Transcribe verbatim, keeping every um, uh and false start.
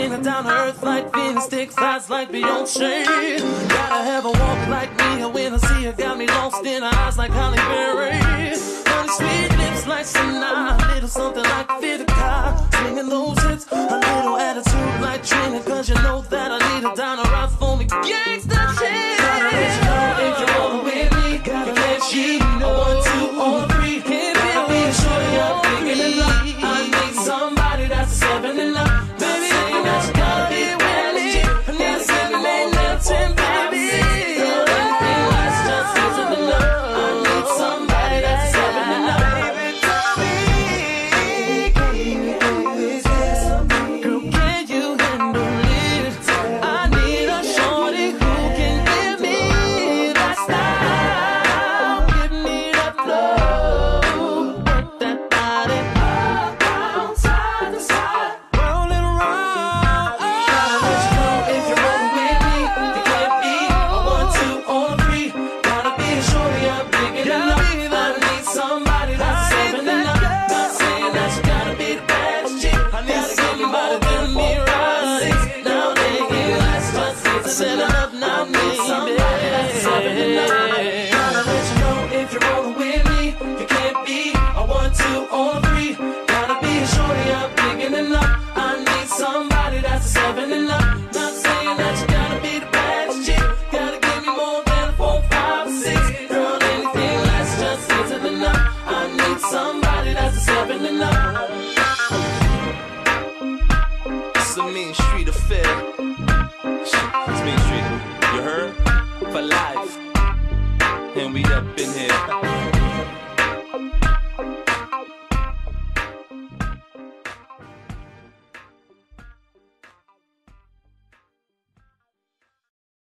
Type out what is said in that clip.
Ain't down to earth like Venus, thick thighs like Beyonce. Gotta have a walk like me, when I see her, got me lost in her eyes like Halle Berry. Honey, sweet lips like Sinai, little something like Vitica. Singing those hits, a little attitude like Trina, cause you know that I need a down to ride for me. Gangsta shit. Gotta let you know if you're rolling with me. Gotta let you know one, two, or three. Gotta be sure you're thinking it up. I need somebody that's a seven and up. Baby, saying that you gotta be with me. I need a seven, eight, nine, ten, baby. Anything less just isn't enough. I need somebody that's a seven and up. Baby, tell me, can you handle this? Girl, can you handle it? I need a shorty who can give me that style, give me that flow, work that body up, down, side to side, roll it around. Gotta let you know if you're rolling with me, you can't be a one, two, or three. Gotta be a shorty, I'm picking it up. I need somebody that's a seven and up. Not saying that you gotta be the baddest chick. I need somebody to do me right. Now they get last just set it up, now me, somebody that's a seven and up. Gotta let you know if you're rolling with me, you can't be a one, two, or three. Gotta be a shorty, I'm picking it up. I need somebody that's a seven and up. Not saying that you gotta be the baddest chick. Gotta give me more than a four, five, six. Girl, anything less just isn't enough. I need somebody that's a seven and up. It's a mean street affair.